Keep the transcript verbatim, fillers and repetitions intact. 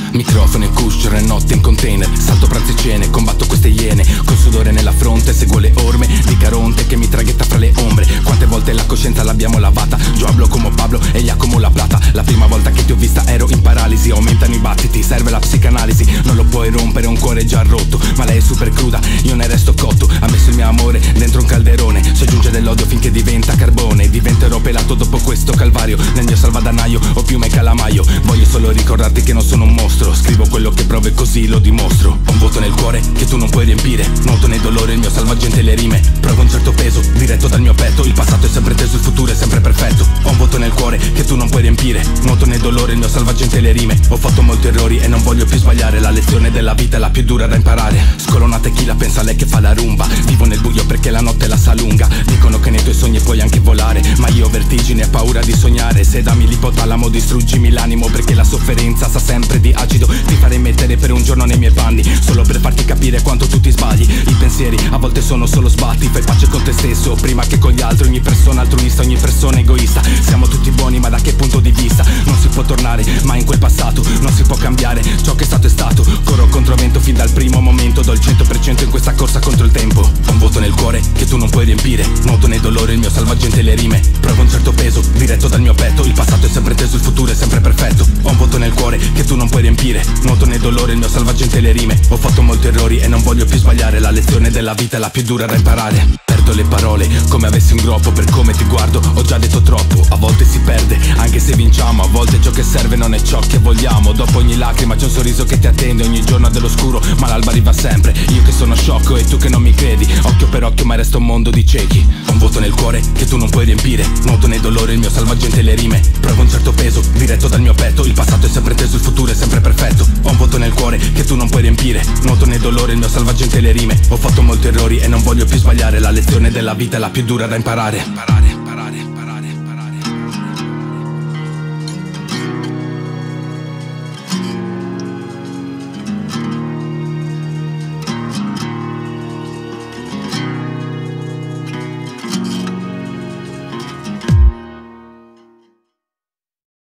Microfono e cushion, notte in container, salto pranzo e cene, combatto queste iene, col sudore nella fronte, seguo le orme di Caronte che mi traghetta fra le ombre. Quante volte la coscienza l'abbiamo lavata, yo hablo como Pablo e Giacomo la plata. La prima volta che ti ho vista ero in paralisi, aumentano i battiti, serve la psicanalisi. Non lo puoi rompere, un cuore già rotto, ma lei è super cruda, io ne resto cotto. Ha messo il mio amore dentro un calderone, si aggiunge dell'odio finché diventa carbone. Diventerò pelato dopo questo calvario, nel mio salvadanaio ho piume e calamaio. Voglio solo ricordarti che non sono un mostro, scrivo quello che provo e così lo dimostro. Ho un vuoto nel cuore che tu non puoi riempire, nuoto nei dolori, il mio salvagente le rime. Provo un certo peso, diretto dal mio petto, il passato è sempre teso, il futuro è sempre perfetto. Ho un vuoto nel cuore che tu non puoi riempire, nuoto nei dolori, il mio salvagente le rime. Ho fatto molti errori e non voglio più sbagliare, la lezione della vita è la più dura da imparare. Scolonata e chi la pensa lei che fa la rumba, vivo nel buio perché la notte la sa lunga. Dicono che nei tuoi sogni puoi anche volare, ma io ho vertigine e paura di sognare. Sedami l'ipotalamo, distruggimi l'animo, perché la sofferenza sa sempre di acido. Ti farei mettere per un giorno nei miei panni, solo per farti capire quanto tu ti sbagli. I pensieri a volte sono solo sbatti, fai pace con te stesso prima che con gli altri. Ogni persona altruista, ogni persona egoista, siamo tutti buoni ma da che punto di vista? Non si può tornare mai in quel passato, non si può cambiare ciò che è stato è stato. Corro contro vento fin dal primo momento, do il cento per cento in questa corsa contro il tempo. Ho un vuoto nel cuore che tu non puoi riempire, nuoto nei dolori, il mio salvagente le rime. Provo un certo peso, diretto dal mio petto, il passato è sempre teso, il futuro è sempre perfetto. Ho un vuoto nel cuore che tu non puoi riempire, nuoto nei dolori, il mio salvagente le rime. Ho fatto molti errori e non voglio più sbagliare, la lezione della vita è la più dura da imparare. Perdo le parole come avessi un groppo, per come ti guardo ho già detto troppo. A volte si perde anche se vinciamo, a volte ciò che serve non è ciò che vogliamo. Dopo ogni lacrima c'è un sorriso che ti attende, ogni giorno ha dell'oscuro ma l'alba arriva sempre. Io che sono sciocco e tu che non mi credi, occhio per occhio ma resta un mondo di ciechi. Ho un vuoto nel cuore che tu non puoi riempire, nuoto nei dolori, il mio salvagente le rime. Provo un certo peso, diretto dal mio petto, il passato è sempre teso, il futuro è sempre perfetto. Ho un vuoto nel cuore che tu non puoi riempire, nuoto nei dolori, il mio salvagente le rime. Ho fatto molti errori e non voglio più sbagliare, la lezione della vita è la più dura da imparare.